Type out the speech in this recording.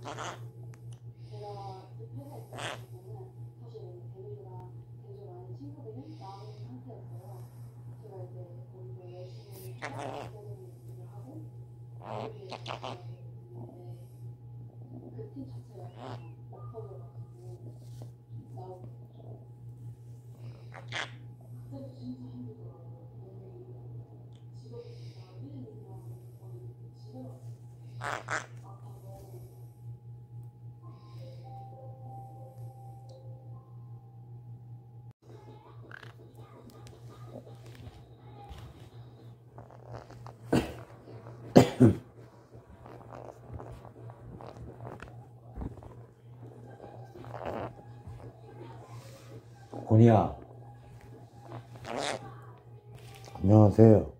제가 그 회사에 있었을 때는 사실 데뷔랑 굉장히 많은 친구들이 나온 상태였어요. 제가 이제 거기서 열심히 기자적인 일을 하고 거기에 있는데 그 팀 자체가 약간 엎어져가지고 나오게 됐죠. 그때도 진짜 힘들더라고요. 직업이 진짜 1년, 2년 거의 집에 갔어요. 아파서. 권이야. 안녕하세요.